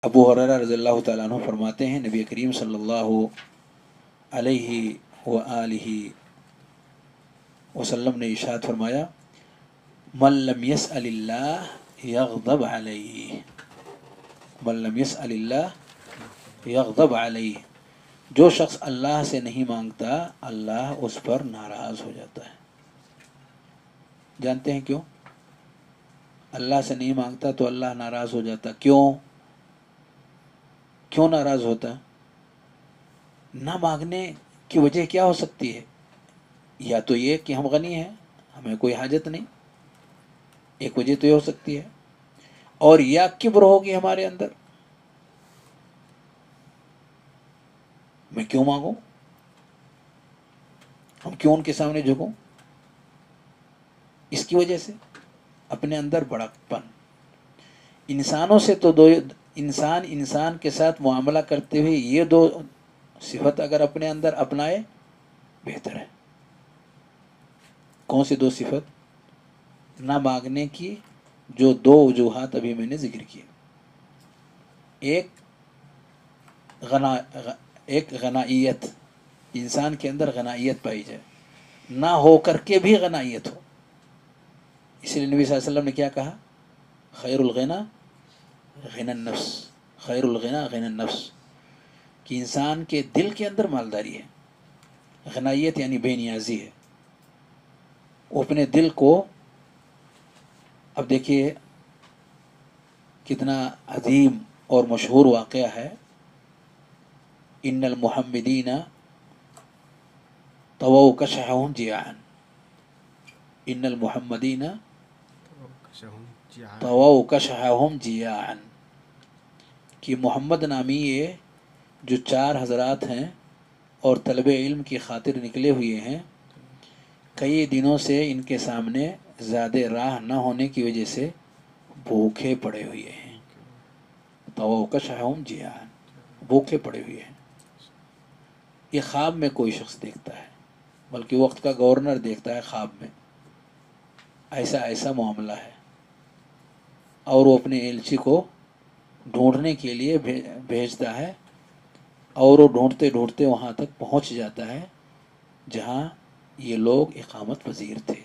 ابو ہریرہ رضی اللہ تعالیٰ عنہ فرماتے ہیں نبی کریم صلی اللہ علیہ وآلہ وسلم نے ارشاد فرمایا من لم يسأل اللہ یغضب علیہ، من لم يسأل اللہ یغضب علیہ، جو شخص اللہ سے نہیں مانگتا اللہ اس پر ناراض ہو جاتا ہے۔ جانتے ہیں کیوں؟ اللہ سے نہیں مانگتا تو اللہ ناراض ہو جاتا، کیوں ناراض ہوتا؟ نہ مانگنے کی وجہ کیا ہو سکتی ہے؟ یا تو یہ کہ ہم غنی ہیں، ہمیں کوئی حاجت نہیں، ایک وجہ تو یہ ہو سکتی ہے، اور یا کبر ہوگی ہمارے اندر، میں کیوں مانگوں، ہم کیوں ان کے سامنے جھکوں؟ اس کی وجہ سے اپنے اندر بڑک پن۔ انسانوں سے تو انسان کے ساتھ معاملہ کرتے ہوئے یہ دو صفت اگر اپنے اندر اپنائے بہتر ہے۔ کون سی دو صفت؟ نہ مانگنے کی جو دو وجوہات ابھی میں نے ذکر کیے، ایک غنائیت، انسان کے اندر غنائیت پائی جائے، نہ ہو کر کے بھی غنائیت ہو۔ اس لیے نبی صلی اللہ علیہ وسلم نے کیا کہا؟ خیر الغنا غنى النفس، خیر الغنا غنى النفس، کہ انسان کے دل کے اندر مالداری ہے، غنائیت یعنی بے نیازی ہے، وہ اپنے دل کو، اب دیکھیے کتنا عظیم اور مشہور واقعہ ہے، ان المحمدین طووا کشحهم جیاعا، ان المحمدین طووا کشحهم جیاعا، کہ محمد نامی یہ جو چار حضرات ہیں اور طلب علم کی خاطر نکلے ہوئے ہیں، کئی دنوں سے ان کے سامنے زیادہ راہ نہ ہونے کی وجہ سے بھوکے پڑے ہوئے ہیں، طووا کشحهم جیاعا، بھوکے پڑے ہوئے ہیں۔ یہ خواب میں کوئی شخص دیکھتا ہے، بلکہ وقت کا گورنر دیکھتا ہے خواب میں، ایسا معاملہ ہے، اور وہ اپنے ایلچی کو ڈھونڈنے کے لیے بھیجتا ہے، اور وہ ڈھونڈتے ڈھونڈتے وہاں تک پہنچ جاتا ہے جہاں یہ لوگ اقامت پذیر تھے۔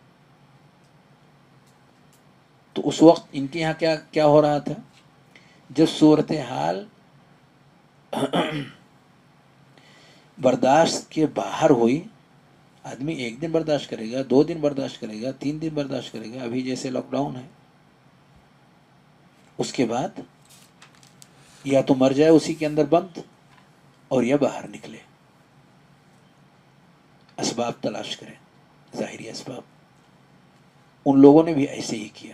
تو اس وقت ان کے یہاں کیا ہو رہا تھا؟ جب صورتحال برداشت کے باہر ہوئی، آدمی ایک دن برداشت کرے گا، 2 دن برداشت کرے گا، 3 دن برداشت کرے گا، ابھی جیسے لاک ڈاؤن ہے، اس کے بعد یا تو مر جائے اسی کے اندر بند، اور یا باہر نکلے، اسباب تلاش کریں، ظاہری اسباب۔ ان لوگوں نے بھی ایسے ہی کیا،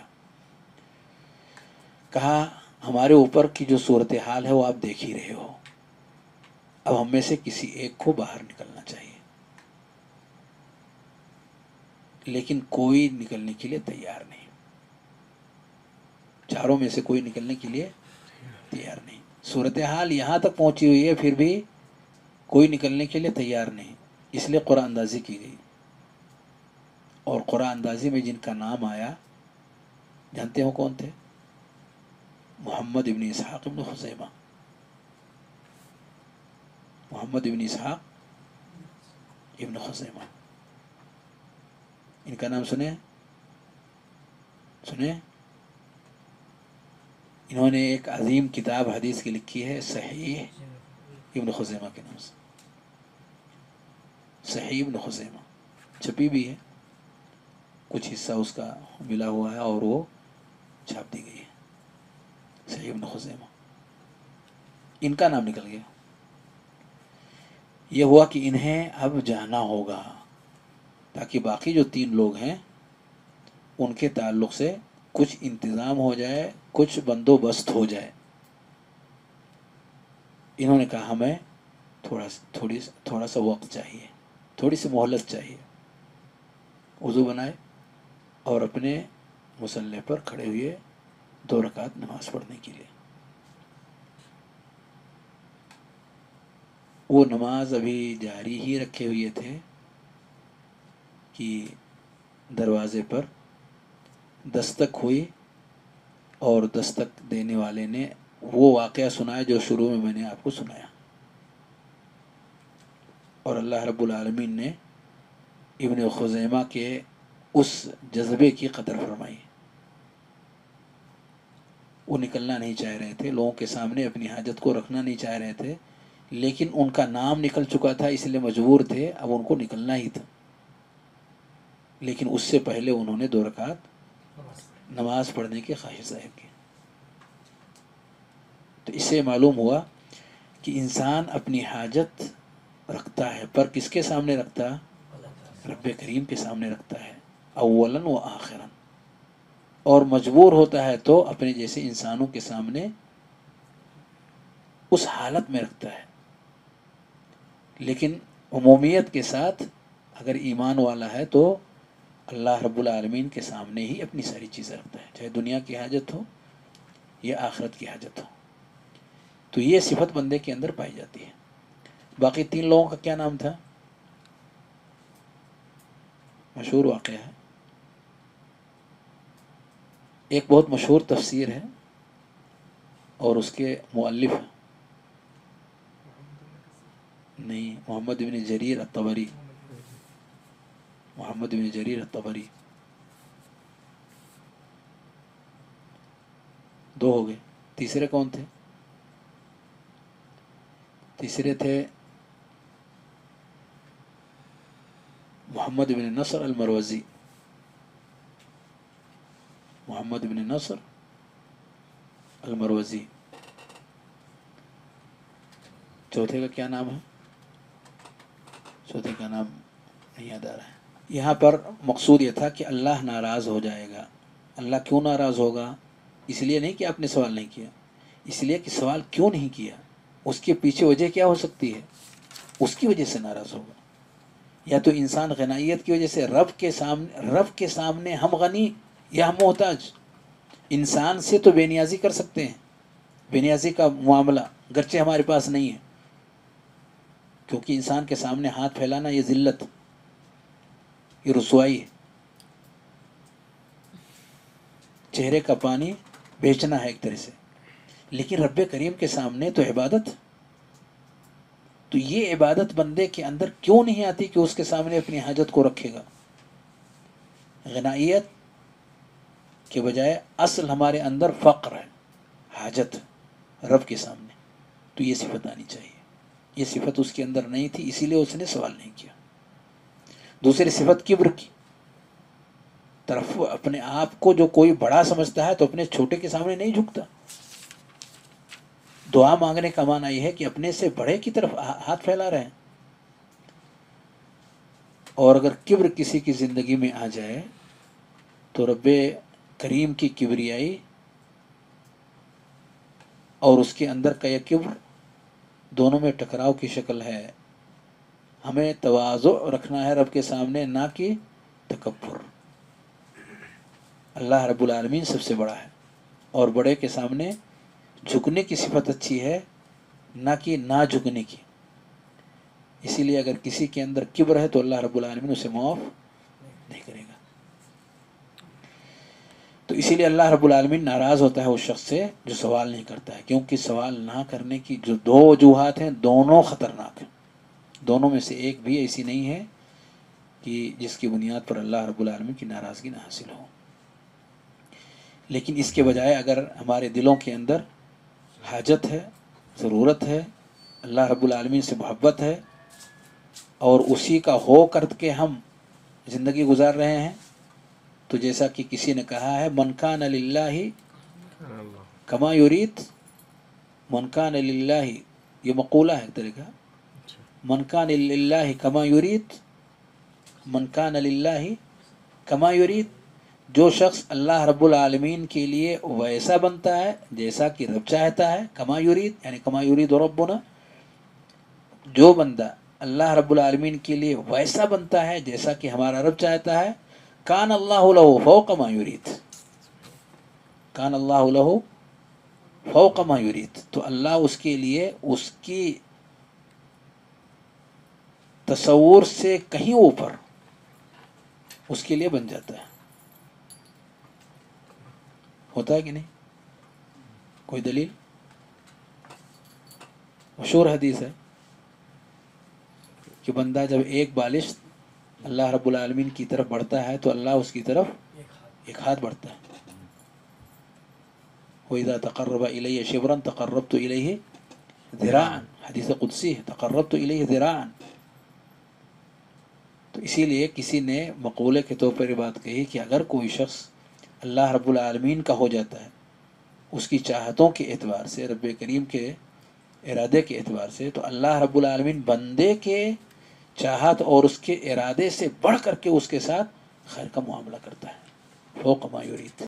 کہا ہمارے اوپر کی جو صورتحال ہے وہ آپ دیکھ ہی رہے ہو، اب ہم میں سے کسی ایک کو باہر نکلنا چاہیے، لیکن کوئی نکلنے کے لیے تیار نہیں، چاروں میں سے کوئی نکلنے کے لیے تیار نہیں۔ صورتحال یہاں تک پہنچی ہوئی ہے، پھر بھی کوئی نکلنے کے لیے تیار نہیں، اس لیے قرآن اندازی کی گئی، اور قرآن اندازی میں جن کا نام آیا جانتے ہو کون تھے؟ محمد ابن اسحاق ابن خزیمہ، محمد ابن اسحاق ابن خزیمہ، ان کا نام سنے؟ انہوں نے ایک عظیم کتاب حدیث کی لکھی ہے، صحیح ابن خزیمہ کے نام سے، صحیح ابن خزیمہ، چھپی بھی ہے، کچھ حصہ اس کا ملا ہوا ہے اور وہ چھاپ دی گئی ہے، صحیح ابن خزیمہ، ان کا نام نکل گیا۔ یہ ہوا کہ انہیں اب جانا ہوگا، تاکہ باقی جو 3 لوگ ہیں ان کے تعلق سے کچھ انتظام ہو جائے، کچھ بندوبست ہو جائے۔ انہوں نے کہا ہمیں تھوڑا سا وقت چاہیے، تھوڑی سی مہلت چاہیے۔ وضو بنائے اور اپنے مصلی پر کھڑے ہوئے 2 رکعت نماز پڑھنے کے لیے۔ وہ نماز ابھی جاری ہی رکھے ہوئے تھے کہ دروازے پر دستک ہوئی، اور دستک دینے والے نے وہ واقعہ سنایا جو شروع میں نے آپ کو سنایا. اور اللہ رب العالمین نے ابن خزیمہ کے اس جذبے کی قدر فرمائی. وہ نکلنا نہیں چاہ رہے تھے، لوگوں کے سامنے اپنی حاجت کو رکھنا نہیں چاہ رہے تھے، لیکن ان کا نام نکل چکا تھا اس لیے مجبور تھے، اب ان کو نکلنا ہی تھا. لیکن اس سے پہلے انہوں نے 2 رکعت نماز پڑھنے کی خواہش ظاہر کی. تو اس سے معلوم ہوا کہ انسان اپنی حاجت رکھتا ہے، پر کس کے سامنے رکھتا ہے؟ رب کریم کے سامنے رکھتا ہے، اولاً و آخراً. اور مجبور ہوتا ہے تو اپنے جیسے انسانوں کے سامنے اس حالت میں رکھتا ہے. لیکن عمومیت کے ساتھ اگر ایمان والا ہے تو اللہ رب العالمین کے سامنے ہی اپنی ساری چیزیں رکھتا ہے، چاہے دنیا کی حاجت ہو یا آخرت کی حاجت ہو. تو یہ صفت بندے کے اندر پائی جاتی ہے. باقی 3 لوگوں کا کیا نام تھا؟ مشہور واقعہ ہے، ایک بہت مشہور تفسیر ہے اور اس کے مؤلف نہیں، محمد بن جریر الطبری. محمد بن جریر الطبری. 2 ہو گئے. تیسرے کون تھے؟ تیسرے تھے محمد بن نصر المروزی. محمد بن نصر المروزی. چوتھے کا کیا نام ہے؟ چوتھے کا نام نہیں یاد آ رہا ہے. یہاں پر مقصود یہ تھا کہ اللہ ناراض ہو جائے گا. اللہ کیوں ناراض ہوگا؟ اس لیے نہیں کہ آپ نے سوال نہیں کیا، اس لیے کہ سوال کیوں نہیں کیا، اس کے پیچھے وجہ کیا ہو سکتی ہے، اس کی وجہ سے ناراض ہوگا. یا تو انسان غنائیت کی وجہ سے رب کے سامنے ہم غنی یا ہم محتاج. انسان سے تو بے نیازی کر سکتے ہیں، بے نیازی کا معاملہ گرچہ ہمارے پاس نہیں ہے، کیونکہ انسان کے سامنے ہاتھ پھیلانا یہ ذلت، یہ رسوائی ہے. چہرے کا پانی بیچنا ہے ایک طرح سے. لیکن رب کریم کے سامنے تو عبادت. تو یہ عبادت بندے کے اندر کیوں نہیں آتی کہ اس کے سامنے اپنی حاجت کو رکھے گا؟ غنائیت کے بجائے اصل ہمارے اندر فقر ہے، حاجت رب کے سامنے. تو یہ صفت آنی چاہیے. یہ صفت اس کے اندر نہیں تھی، اسی لیے اس نے سوال نہیں کیا. دوسری صفت کبر کی طرف، اپنے آپ کو جو کوئی بڑا سمجھتا ہے تو اپنے چھوٹے کے سامنے نہیں جھکتا. دعا مانگنے کا معنی یہ ہے کہ اپنے سے بڑے کی طرف ہاتھ پھیلا رہے ہیں. اور اگر کبر کسی کی زندگی میں آ جائے تو رب کریم کی کبریائی اور اس کے اندر کا یہ کبر دونوں میں ٹکراؤ کی شکل ہے. ہمیں تواضع رکھنا ہے رب کے سامنے، نہ کہ تکبر. اللہ رب العالمین سب سے بڑا ہے، اور بڑے کے سامنے جھکنے کی صفت اچھی ہے، نہ کہ نہ جھکنے کی. اسی لیے اگر کسی کے اندر کبر ہے تو اللہ رب العالمین اسے معاف نہیں کرے گا. تو اسی لیے اللہ رب العالمین ناراض ہوتا ہے اس شخص سے جو سوال نہیں کرتا ہے، کیونکہ سوال نہ کرنے کی جو 2 وجوہات ہیں دونوں خطرناک ہیں. دونوں میں سے ایک بھی ایسی نہیں ہے کہ جس کی بنیاد پر اللہ رب العالمین کی ناراضگی نہ حاصل ہو. لیکن اس کے بجائے اگر ہمارے دلوں کے اندر حاجت ہے، ضرورت ہے، اللہ رب العالمین سے محبت ہے، اور اسی کا ہو کر کے ہم زندگی گزار رہے ہیں، تو جیسا کہ کسی نے کہا ہے من کان للہ کما یرید، من کان للہ، یہ مقولہ ہے ایک طرح کا، من کان للہ کما یرید، من کان للہ کما یرید. جو شخص اللہ رب العالمین کے لیے ویسا بنتا ہے جیسا کہ رب چاہتا ہے، کما یرید یعنی کما یرید ربنا، جو بندہ اللہ رب العالمین کے لیے ویسا بنتا ہے جیسا کہ ہمارا رب چاہتا ہے، کان اللہ لہ فوق ما یرید، کان اللہ لہ فوق ما یرید. تو اللہ اس کے لیے اس کی تصور سے کہیں اوپر اس کے لیے بن جاتا ہے. ہوتا ہے کہ نہیں؟ کوئی دلیل؟ مشہور حدیث ہے کہ بندہ جب ایک بالش اللہ رب العالمین کی طرف بڑھتا ہے تو اللہ اس کی طرف ایک ہاتھ بڑھتا ہے. وَإِذَا تَقَرَّبَ إِلَيَّ شِبْرًا تَقَرَّبْتُ إِلَيْهِ ذِرَاعًا، حدیث قدسی ہے، تقربت الیہ ذراعًا. تو اسی لیے کسی نے مقولے کے طور پر یہ بات کہی کہ اگر کوئی شخص اللہ رب العالمین کا ہو جاتا ہے اس کی چاہتوں کے اعتبار سے، رب کریم کے ارادے کے اعتبار سے، تو اللہ رب العالمین بندے کے چاہت اور اس کے ارادے سے بڑھ کر کے اس کے ساتھ خیر کا معاملہ کرتا ہے. فوق ما یرید.